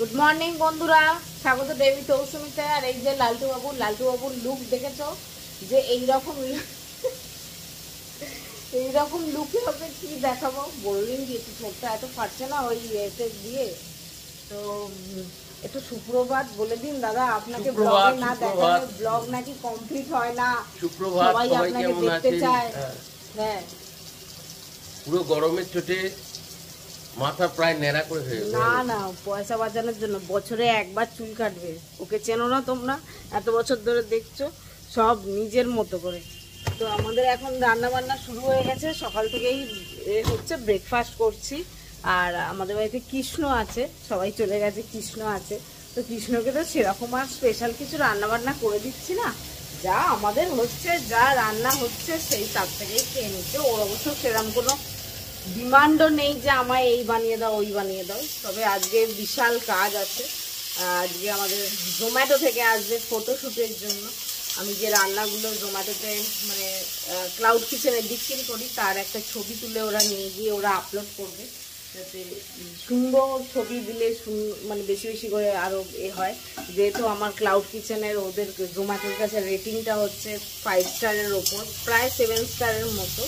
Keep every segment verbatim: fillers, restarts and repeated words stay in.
Good morning বন্ধুরা, স্বাগত দেবী তৌসুমিতে। আর এই যে লালটু বাবু, লালটু বাবুর লুক দেখেছো যে এইরকম এইরকম লুকে হবে কি দেখাবো বললেন যে একটু ছোটটা এত ফাটছে না ওই এতে দিয়ে। তো একটু সুপ্রভাত বলে দিন দাদা, আপনাকে ব্লগে না দেখালে ব্লগ নাকি কমপ্লিট হয় না। সবাই আপনাকে দেখতে চায়। হ্যাঁ, পুরো গরমের চোটে মাথা প্রায় ন্যাড়া করে ফেলে। না না, পয়সা বাঁচানোর জন্য বছরে একবার চুল কাটবে। ওকে চেনো না তোমরা, এত বছর ধরে দেখছো, সব নিজের মতো করে। তো আমাদের এখন রান্না বান্না শুরু হয়ে গেছে, সকাল থেকেই এ হচ্ছে ব্রেকফাস্ট করছি। আর আমাদের বাড়িতে কৃষ্ণ আছে, সবাই চলে গেছে, কৃষ্ণ আছে। তো কৃষ্ণকে তো সেরকম আর স্পেশাল কিছু রান্না বান্না করে দিচ্ছি না, যা আমাদের হচ্ছে, যা রান্না হচ্ছে সেই তার থেকেই খেয়ে নিচ্ছে। ওর অবশ্য সেরকম কোনো ডিমান্ডও নেই যে আমায় এই বানিয়ে দাও ওই বানিয়ে দাও। তবে আজকে বিশাল কাজ আছে, আজকে আমাদের জোম্যাটো থেকে আসবে ফটোশ্যুটের জন্য। আমি যে রান্নাগুলো জোম্যাটোতে মানে ক্লাউড কিচেনে বিক্রি করি তার একটা ছবি তুলে ওরা নিয়ে গিয়ে ওরা আপলোড করবে, যাতে সুন্দর ছবি দিলে মানে বেশি বেশি করে আরও এ হয়। যেহেতু আমার ক্লাউড কিচেনের ওদের জোম্যাটোর কাছে রেটিংটা হচ্ছে ফাইভ স্টারের ওপর, প্রায় সেভেন স্টারের মতো।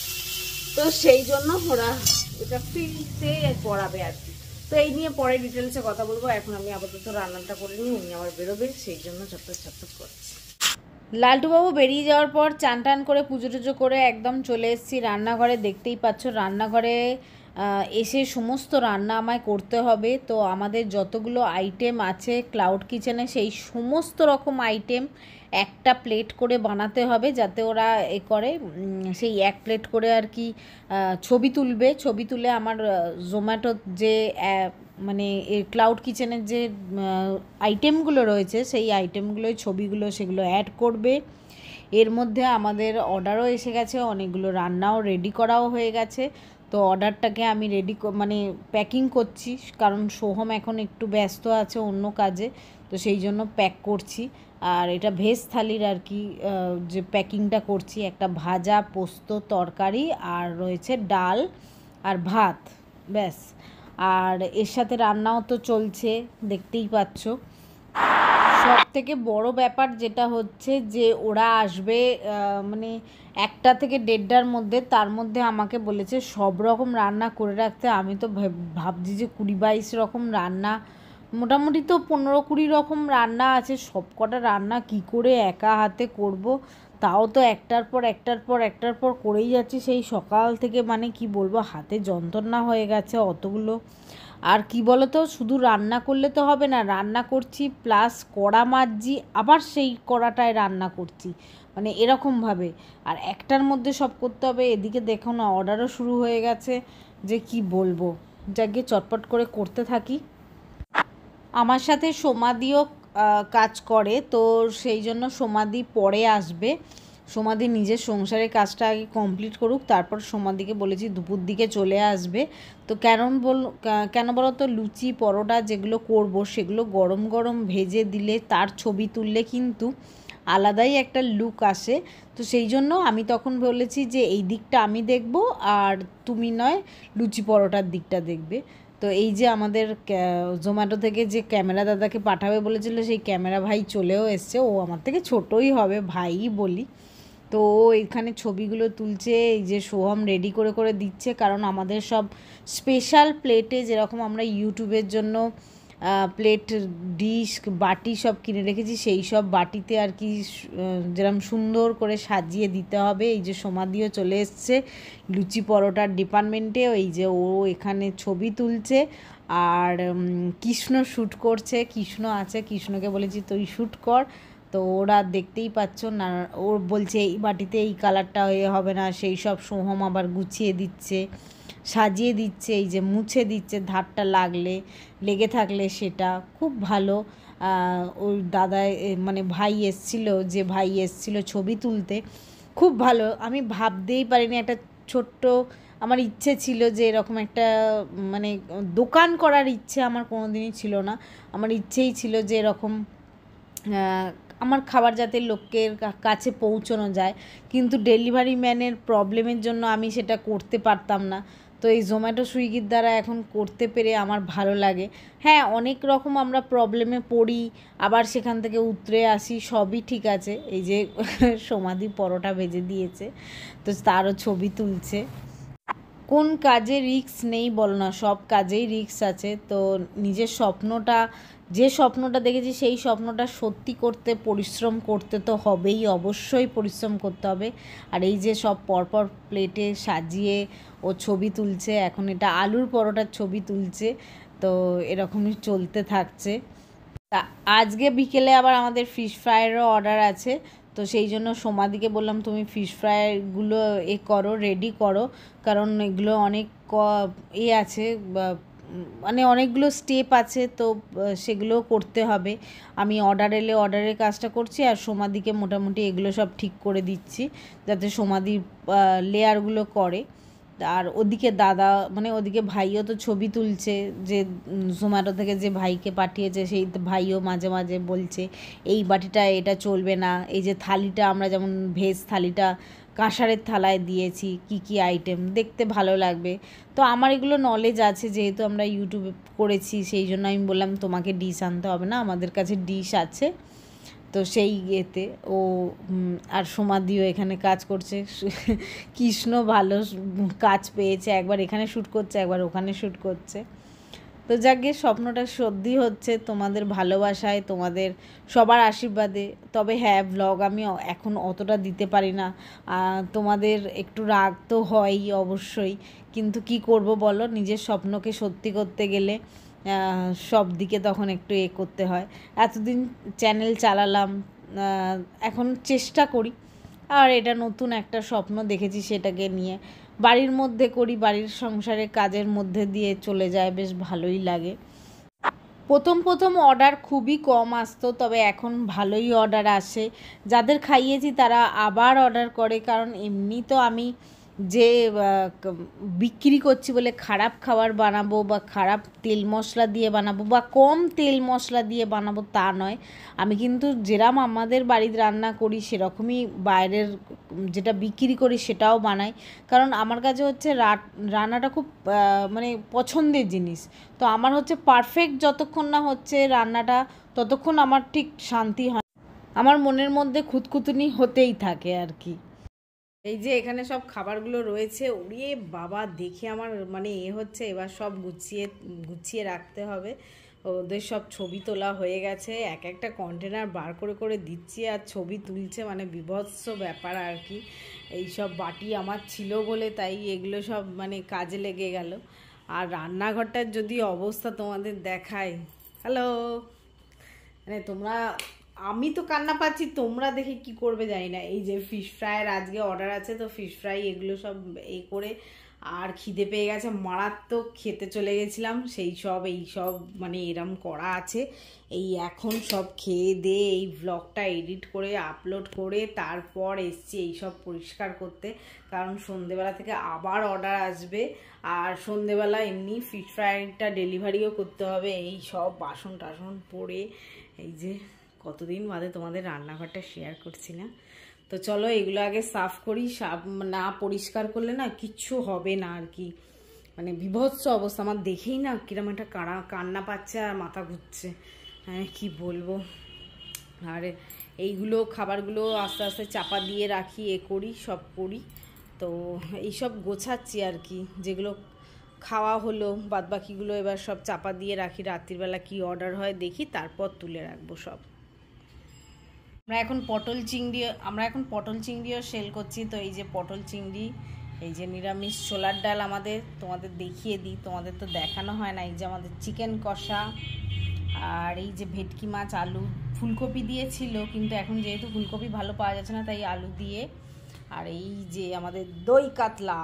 তো সেই জন্য ওরা এটা ফ্রিতে পড়াবে আর কি। তো এই নিয়ে পরে ডিটেলসে কথা বলবো। এখন আমি আপাতত রান্নাটা করে নিই, উনি আবার বেরোবে, সেই জন্য চটপট চটপট করছি। লালটুবাবু বেরিয়ে যাওয়ার পর চান টান করে পুজো টুজো করে একদম চলে এসেছি রান্নাঘরে। দেখতেই পাচ্ছ রান্নাঘরে এসে সমস্ত রান্না আমায় করতে হবে। তো আমাদের যতগুলো আইটেম আছে ক্লাউড কিচেনে সেই সমস্ত রকম আইটেম একটা প্লেট করে বানাতে হবে, যাতে ওরা এ করে সেই এক প্লেট করে আর কি ছবি তুলবে। ছবি তুলে আমার জোম্যাটো যে মানে ক্লাউড কিচেনের যে আইটেমগুলো রয়েছে সেই আইটেমগুলোই ছবিগুলো সেগুলো অ্যাড করবে। এর মধ্যে আমাদের অর্ডারও এসে গেছে, অনেকগুলো রান্নাও রেডি করাও হয়ে গেছে। তো অর্ডারটাকে আমি রেডি মানে প্যাকিং করছি, কারণ সোহম এখন একটু ব্যস্ত আছে অন্য কাজে, তো সেই জন্য প্যাক করছি। আর এটা ভেজ থালির আর কি যে প্যাকিংটা করছি, একটা ভাজা, পোস্ত, তরকারি আর রয়েছে ডাল আর ভাত, ব্যাস। আর এর সাথে রান্নাও তো চলছে, দেখতেই পাচ্ছ। সব থেকে বড় ব্যাপার যেটা হচ্ছে যে ওরা আসবে মানে একটা থেকে দেড়টার মধ্যে, তার মধ্যে আমাকে বলেছে সব রকম রান্না করে রাখতে। আমি তো ভাবছি যে কুড়ি বাইশ রকম রান্না, মোটামুটি তো পনেরো কুড়ি রকম রান্না আছে, সব কটা রান্না কি করে একা হাতে করব। তাও তো একটার পর একটার পর একটার পর করেই যাচ্ছি সেই সকাল থেকে, মানে কি বলবো, হাতে যন্ত্রণা হয়ে গেছে অতগুলো। আর কি বলো তো, শুধু রান্না করলে তো হবে না, রান্না করছি প্লাস কড়া মাজছি, আবার সেই কড়াটায় রান্না করছি, মানে এরকমভাবে। আর একটার মধ্যে সব করতে হবে। এদিকে দেখো না অর্ডারও শুরু হয়ে গেছে, যে কি বলবো, যাকে চটপট করে করতে থাকি। আমার সাথে সোমাদিও কাজ করে, তো সেই জন্য সোমাদি পরে আসবে। সোমাদি নিজের সংসারের কাজটা আগে কমপ্লিট করুক, তারপর সোমাদিকে বলেছি দুপুর দিকে চলে আসবে। তো কেন বল কেন বলো তো, লুচি পরোটা যেগুলো করব সেগুলো গরম গরম ভেজে দিলে তার ছবি তুললে কিন্তু আলাদাই একটা লুক আসে। তো সেই জন্য আমি তখন বলেছি যে এই দিকটা আমি দেখব, আর তুমি নয় লুচি পরোটার দিকটা দেখবে। তো এই যে আমাদের জোম্যাটো থেকে যে ক্যামেরা দাদাকে পাঠাবে বলেছিল, সেই ক্যামেরা ভাই চলেও এসছে। ও আমার থেকে ছোটোই হবে, ভাইই বলি। তো ও এখানে ছবিগুলো তুলছে, এই যে সোহম রেডি করে করে দিচ্ছে, কারণ আমাদের সব স্পেশাল প্লেটে, যেরকম আমরা ইউটিউবের জন্য প্লেট, ডিশ, বাটি সব কিনে রেখেছি, সেই সব বাটিতে আর কি যেরকম সুন্দর করে সাজিয়ে দিতে হবে। এই যে সোমাদিও চলে এসছে লুচি পরোটার ডিপার্টমেন্টে, এই যে ও এখানে ছবি তুলছে। আর কৃষ্ণ শ্যুট করছে, কৃষ্ণ আছে, কৃষ্ণকে বলেছি তুই শ্যুট কর। তো ওরা দেখতেই পাচ্ছ না, ওর বলছে এই বাটিতে এই কালারটা হয়ে হবে না, সেই সব সোহম আবার গুছিয়ে দিচ্ছে, সাজিয়ে দিচ্ছে, এই যে মুছে দিচ্ছে, ধারটা লাগলে লেগে থাকলে সেটা খুব ভালো। ওর দাদা মানে ভাই এসছিল, যে ভাই এসছিল ছবি তুলতে, খুব ভালো। আমি ভাবতেই পারিনি, একটা ছোট্ট আমার ইচ্ছে ছিল যে এরকম একটা মানে দোকান করার ইচ্ছে আমার কোনো দিনই ছিল না। আমার ইচ্ছেই ছিল যে এরকম আমার খাবার যাতে লোকের কাছে পৌঁছানো যায়, কিন্তু ডেলিভারি ম্যানের প্রবলেমের জন্য আমি সেটা করতে পারতাম না। তো তো এই জোম্যাটো সুইগির দ্বারা এখন করতে পেরে আমার ভালো লাগে। হ্যাঁ, অনেক রকম আমরা প্রবলেমে পড়ি, আবার সেখান থেকে উতরে আসি, সবই ঠিক আছে। এই যে সমাধি পরোটা ভেজে দিয়েছে, তো তারও ছবি তুলছে। কোন কাজে রিস্ক নেই বলো না, সব কাজেই রিস্ক আছে। তো নিজের স্বপ্নটা, যে স্বপ্নটা দেখেছি সেই স্বপ্নটা সত্যি করতে পরিশ্রম করতে তো হবেই, অবশ্যই পরিশ্রম করতে হবে। আর এই যে সব পরপর প্লেটে সাজিয়ে ও ছবি তুলছে, এখন এটা আলুর পরোটার ছবি তুলছে, তো এরকমই চলতে থাকছে। তা আজকে বিকেলে আবার আমাদের ফিশ ফ্রাইয়েরও অর্ডার আছে, তো সেই জন্য সোমাদিকে বললাম তুমি ফিশ ফ্রাইগুলো এ করো, রেডি করো, কারণ এগুলো অনেক এ আছে, মানে অনেকগুলো স্টেপ আছে, তো সেগুলো করতে হবে। আমি অর্ডার এলে অর্ডারের কাজটা করছি, আর সোমাদিকে মোটামুটি এগুলো সব ঠিক করে দিচ্ছি যাতে সোমাদি লেয়ারগুলো করে। আর ওদিকে দাদা, মানে ওদিকে ভাইও তো ছবি তুলছে, যে জোম্যাটো থেকে যে ভাইকে পাঠিয়েছে সেই ভাইও মাঝে মাঝে বলছে এই বাটিটা এটা চলবে না, এই যে থালিটা আমরা যেমন ভেজ থালিটা কাঁসারের থালায় দিয়েছি, কি কি আইটেম দেখতে ভালো লাগবে। তো আমার এগুলো নলেজ আছে, যেহেতু আমরা ইউটিউবে করেছি, সেই জন্য আমি বললাম তোমাকে ডিশ আনতে হবে না, আমাদের কাছে ডিশ আছে। তো সেই ইয়েতে ও আর সমাধিও এখানে কাজ করছে। কৃষ্ণ ভালো কাজ পেয়েছে, একবার এখানে শ্যুট করছে, একবার ওখানে শ্যুট করছে। তো যাকে স্বপ্নটা সত্যি হচ্ছে তোমাদের ভালোবাসায়, তোমাদের সবার আশীর্বাদে। তবে হ্যাঁ, ব্লগ আমি এখন অতটা দিতে পারি না, তোমাদের একটু রাগ তো হয়ই অবশ্যই, কিন্তু কি করব বলো, নিজের স্বপ্নকে সত্যি করতে গেলে সব দিকে তখন একটু এ করতে হয়। এতদিন চ্যানেল চালালাম, এখন চেষ্টা করি, আর এটা নতুন একটা স্বপ্ন দেখেছি, সেটাকে নিয়ে বাড়ির মধ্যে করি, বাড়ির সংসারের কাজের মধ্যে দিয়ে চলে যায়, বেশ ভালোই লাগে। প্রথম প্রথম অর্ডার খুবই কম আসতো, তবে এখন ভালোই অর্ডার আসে। যাদের খাইয়েছি তারা আবার অর্ডার করে, কারণ এমনি তো আমি যে বিক্রি করছি বলে খারাপ খাবার বানাবো বা খারাপ তেল মশলা দিয়ে বানাবো বা কম তেল মশলা দিয়ে বানাবো তা নয়। আমি কিন্তু যেরকম আমাদের বাড়িতে রান্না করি সেরকমই বাইরের যেটা বিক্রি করি সেটাও বানাই, কারণ আমার কাছে হচ্ছে রান্নাটা খুব মানে পছন্দের জিনিস। তো আমার হচ্ছে পারফেক্ট যতক্ষণ না হচ্ছে রান্নাটা, ততক্ষণ আমার ঠিক শান্তি হয়, আমার মনের মধ্যে খুঁতখুঁতুনি হতেই থাকে আর কি। এই যে এখানে সব খাবারগুলো রয়েছে, উড়িয়ে বাবা দেখে আমার মানে এ হচ্ছে, এবার সব গুছিয়ে গুছিয়ে রাখতে হবে। ওদের সব ছবি তোলা হয়ে গেছে, এক একটা কন্টেনার বার করে করে দিচ্ছি আর ছবি তুলছে, মানে বিভৎস ব্যাপার আর কি। এই সব বাটি আমার ছিল বলে তাই এগুলো সব মানে কাজে লেগে গেল। আর রান্নাঘরটার যদি অবস্থা তোমাদের দেখায়, হ্যালো, মানে তোমরা, আমি তো কান্না পাচ্ছি, তোমরা দেখে কি করবে জানি না। এই যে ফিশ ফ্রাইয়ের আজকে অর্ডার আছে, তো ফিশ ফ্রাই এগুলো সব এই করে, আর খিদে পেয়ে গেছে মারাত্মক, খেতে চলে গেছিলাম, সেই সব এই সব মানে এরম করা আছে। এই এখন সব খেয়ে দিয়ে এই ব্লগটা এডিট করে আপলোড করে তারপর এসছি এই সব পরিষ্কার করতে, কারণ সন্ধেবেলা থেকে আবার অর্ডার আসবে, আর সন্ধেবেলা এমনি ফিশ ফ্রাইটা ডেলিভারিও করতে হবে। এই সব বাসন টাসন পড়ে, এই যে কতদিন বাদে তোমাদের রান্নাঘরটা শেয়ার করছি না। তো চলো এগুলো আগে সাফ করি, সাফ না পরিষ্কার করলে না কিচ্ছু হবে না আর কি, মানে বিভৎস অবস্থা। আমার দেখেই না কিরম একটা কানা কান্না পাচ্ছে আর মাথা ঘুরছে, হ্যাঁ কি বলবো। আর এইগুলো খাবারগুলো আস্তে আস্তে চাপা দিয়ে রাখি, এ করি, সব করি। তো এইসব গোছাচ্ছি আর কি, যেগুলো খাওয়া হলো বাদ বাকিগুলো এবার সব চাপা দিয়ে রাখি, রাত্রিবেলা কি অর্ডার হয় দেখি, তারপর তুলে রাখবো সব। আমরা এখন পটল চিংড়ি আমরা এখন পটল চিংড়িও সেল করছি। তো এই যে পটল চিংড়ি, এই যে নিরামিষ ছোলার ডাল আমাদের, তোমাদের দেখিয়ে দিই, তোমাদের তো দেখানো হয় না। এই যে আমাদের চিকেন কষা, আর এই যে ভেটকি মাছ, আলু, ফুলকপি দিয়েছিল, কিন্তু এখন যেহেতু ফুলকপি ভালো পাওয়া যাচ্ছে না তাই আলু দিয়ে, আর এই যে আমাদের দই কাতলা,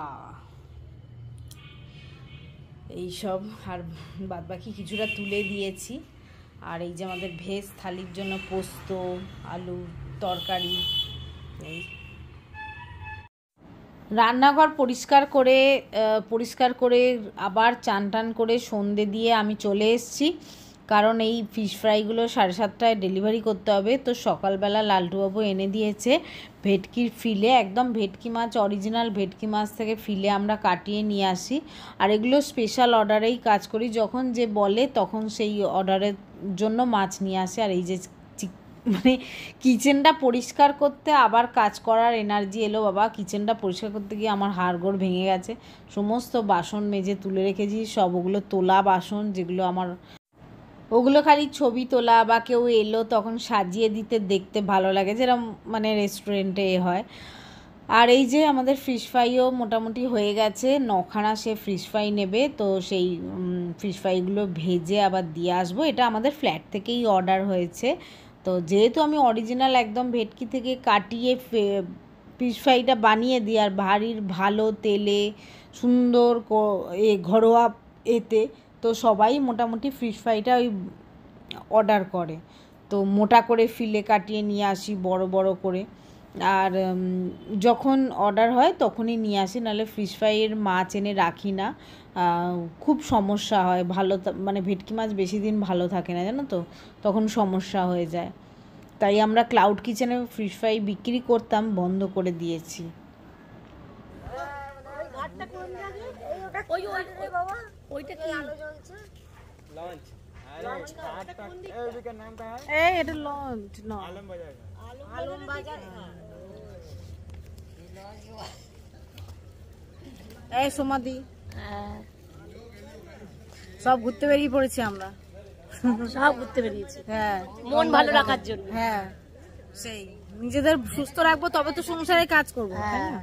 এইসব, আর বাদ বাকি কিছুটা তুলে দিয়েছি। আর এই যে আমাদের ভেজ থালির জন্য পোস্ত, আলু তরকারি। এই রান্নাঘর পরিষ্কার করে পরিষ্কার করে আবার চান টান করে সন্ধে দিয়ে আমি চলে এসেছি, কারণ এই ফিশ ফ্রাইগুলো সাড়ে সাতটায় ডেলিভারি করতে হবে। তো সকালবেলা লালটুবাবু এনে দিয়েছে ভেটকির ফিলে, একদম ভেটকি মাছ, অরিজিনাল ভেটকি মাছ থেকে ফিলে আমরা কাটিয়ে নিয়ে আসি। আর এগুলো স্পেশাল অর্ডারেই কাজ করি, যখন যে বলে তখন সেই অর্ডারের জন্য মাছ নিয়ে আসে। আর এই যে মানে কিচেনটা পরিষ্কার করতে আবার কাজ করার এনার্জি এলো বাবা। কিচেনটা পরিষ্কার করতে গিয়ে আমার হাড়গোড় ভেঙে গেছে। সমস্ত বাসন মেজে তুলে রেখেছি, সব ওগুলো তোলা বাসন, যেগুলো আমার ওগুলো খালি ছবি তোলা বা কেউ এলো তখন সাজিয়ে দিতে দেখতে ভালো লাগে, যেরকম মানে রেস্টুরেন্টে এ হয়। আর এই যে আমাদের ফিশ ফ্রাইও মোটামুটি হয়ে গেছে, নখানা সে ফিশ ফ্রাই নেবে। তো সেই ফিশ ফ্রাইগুলো ভেজে আবার দিয়ে আসবো। এটা আমাদের ফ্ল্যাট থেকেই অর্ডার হয়েছে। তো যেহেতু আমি অরিজিনাল একদম ভেটকি থেকে কাটিয়ে ফিশ ফ্রাইটা বানিয়ে দিই, আর বাড়ির ভালো তেলে সুন্দর এ ঘরোয়া এতে, তো সবাই মোটামুটি ফিশ ফ্রাইটা ওই অর্ডার করে। তো মোটা করে ফিলে কাটিয়ে নিয়ে আসি বড় বড় করে, আর যখন অর্ডার হয় তখনই নিয়ে আসি, নাহলে ফিশ ফ্রাইয়ের মাছ এনে রাখি না, খুব সমস্যা হয়। ভালো মানে ভেটকি মাছ বেশি দিন ভালো থাকে না জানো তো, তখন সমস্যা হয়ে যায়। তাই আমরা ক্লাউড কিচেনে ফিশ ফ্রাই বিক্রি করতাম, বন্ধ করে দিয়েছি। এই সমাধি সব ঘুরতে বেরিয়ে পড়েছি আমরা, সব ঘুরতে বেরিয়েছি হ্যাঁ মন ভালো রাখার জন্য। হ্যাঁ সেই নিজেদের সুস্থ রাখবো তবে তো সংসারে কাজ করবো। হ্যাঁ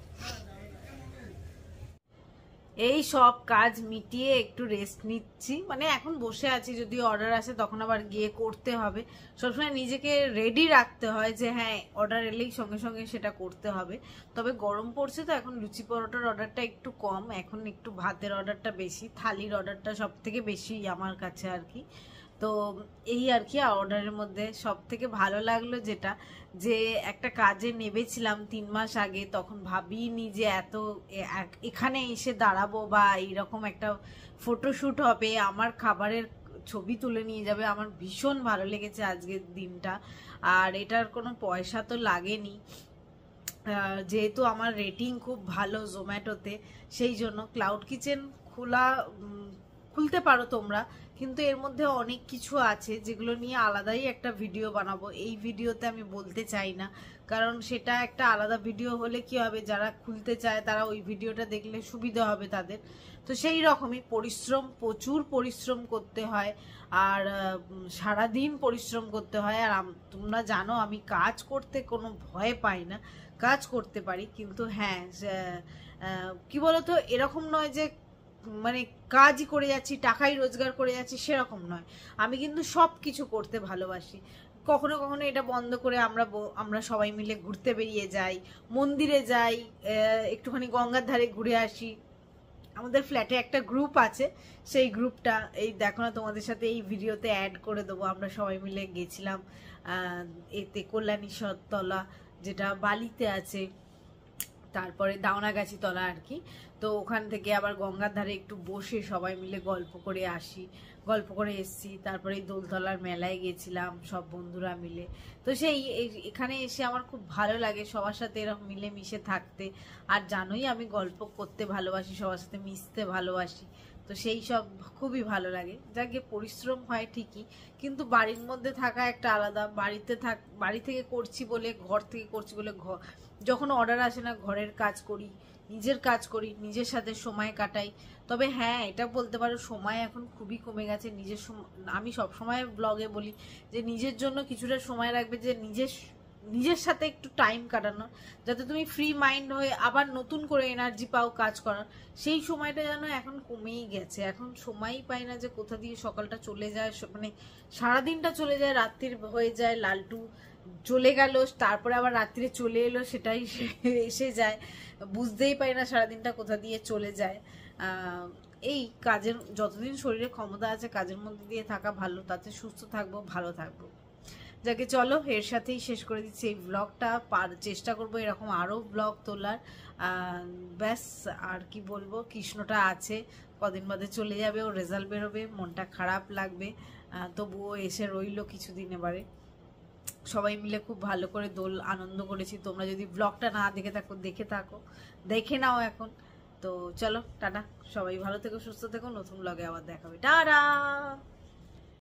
এই সব কাজ মিটিয়ে একটু রেস্ট নিচ্ছি, মানে এখন বসে আছি, যদি অর্ডার আসে তখন আবার গিয়ে করতে হবে। সবসময় নিজেকে রেডি রাখতে হয় যে হ্যাঁ অর্ডার এলেই সঙ্গে সঙ্গে সেটা করতে হবে। তবে গরম পড়ছে তো এখন লুচি পরোটার অর্ডারটা একটু কম, এখন একটু ভাতের অর্ডারটা বেশি, থালির অর্ডারটা সব থেকে বেশি আমার কাছে আর কি। তো এই আর কি অর্ডারের মধ্যে সব থেকে ভালো লাগলো যেটা, যে একটা কাজে নেবেছিলাম তিন মাস আগে, তখন ভাবিনি যে এত এখানে এসে দাঁড়াবো বা এইরকম একটা ফটোশ্যুট হবে, আমার খাবারের ছবি তুলে নিয়ে যাবে। আমার ভীষণ ভালো লেগেছে আজকের দিনটা। আর এটার কোনো পয়সা তো লাগেনি, যেহেতু আমার রেটিং খুব ভালো জোম্যাটোতে, সেই জন্য ক্লাউড কিচেন খোলা খুলতে পারো তোমরা, কিন্তু এর মধ্যে অনেক কিছু আছে যেগুলো নিয়ে আলাদাই একটা ভিডিও বানাবো। এই ভিডিওতে আমি বলতে চাই না, কারণ সেটা একটা আলাদা ভিডিও হলে কি হবে, যারা খুলতে চায় তারা ওই ভিডিওটা দেখলে সুবিধা হবে তাদের। তো সেই রকমই পরিশ্রম, প্রচুর পরিশ্রম করতে হয়, আর সারাদিন পরিশ্রম করতে হয়। আর তোমরা জানো আমি কাজ করতে কোনো ভয় পাই না, কাজ করতে পারি। কিন্তু হ্যাঁ কি বলতো, এরকম নয় যে মানে কাজই করে যাচ্ছি টাকাই রোজগার করে যাচ্ছি, সেরকম নয়। আমি কিন্তু সব কিছু করতে ভালোবাসি। কখনো কখনো এটা বন্ধ করে আমরা আমরা সবাই মিলে ঘুরতে বেরিয়ে যাই, মন্দিরে যাই, একটুখানি গঙ্গার ধারে ঘুরে আসি। আমাদের ফ্ল্যাটে একটা গ্রুপ আছে, সেই গ্রুপটা এই দেখো না, তোমাদের সাথে এই ভিডিওতে অ্যাড করে দেবো। আমরা সবাই মিলে গেছিলাম এতে কল্যাণীশ্বর তলা, যেটা বালিতে আছে, তারপরে দাওনাগাছি তলা আর কি। তো ওখান থেকে আবার গঙ্গার ধারে একটু বসে সবাই মিলে গল্প করে আসি, গল্প করে এসছি। তারপরে দোলতলার মেলায় গেছিলাম সব বন্ধুরা মিলে। তো সেই এখানে এসে আমার খুব ভালো লাগে সবার সাথে এরকম মিলে মিশে থাকতে। আর জানোই আমি গল্প করতে ভালোবাসি, সবার সাথে মিশতে ভালোবাসি, তো সেই সব খুবই ভালো লাগে। যাকে পরিশ্রম হয় ঠিকই, কিন্তু বাড়ির মধ্যে থাকা একটা আলাদা। বাড়িতে থাক বাড়ি থেকে করছি বলে, ঘর থেকে করছি বলে, ঘর যখন অর্ডার আসে না ঘরের কাজ করি, নিজের কাজ করি, নিজের সাথে সময় কাটাই। তবে হ্যাঁ এটা বলতে পারো সময় এখন খুবই কমে গেছে। নিজের আমি সব সময় ব্লগে বলি যে নিজের জন্য কিছুটা সময় রাখবে, যে নিজের নিজের সাথে একটু টাইম কাটানো, যাতে তুমি ফ্রি মাইন্ড হয়ে আবার নতুন করে এনার্জি পাও কাজ করার। সেই সময়টা যেন এখন কমেই গেছে। এখন সময়ই পাই না যে কোথা দিয়ে সকালটা চলে যায়, মানে সারাদিনটা চলে যায়, রাত্রির হয়ে যায়, লালটু চলে গেল, তারপরে আবার রাত্রে চলে এলো, সেটাই এসে যায়, বুঝতেই পারি না সারাদিনটা কোথা দিয়ে চলে যায়। এই কাজের যতদিন শরীরে ক্ষমতা আছে কাজের মধ্যে দিয়ে থাকা ভালো, তাতে সুস্থ থাকবো, ভালো থাকবো। যাকে চলো এর সাথেই শেষ করে দিচ্ছি এই ব্লগটা। চেষ্টা করবো এরকম আরও ব্লগ তোলার। ব্যাস আর কি বলবো, কৃষ্ণটা আছে, কদিন বাদে চলে যাবে, ও রেজাল্ট বেরোবে, মনটা খারাপ লাগবে। তবুও এসে রইলো কিছুদিন। এবারে সবাই মিলে খুব ভালো করে দোল আনন্দ করেছি। তোমরা যদি ব্লগটা না দেখে থাকো দেখে থাকো দেখে নাও এখন। তো চলো টাটা, সবাই ভালো থেকো সুস্থ থেকো, নতুন ব্লগে আবার দেখা হবে, টাটা।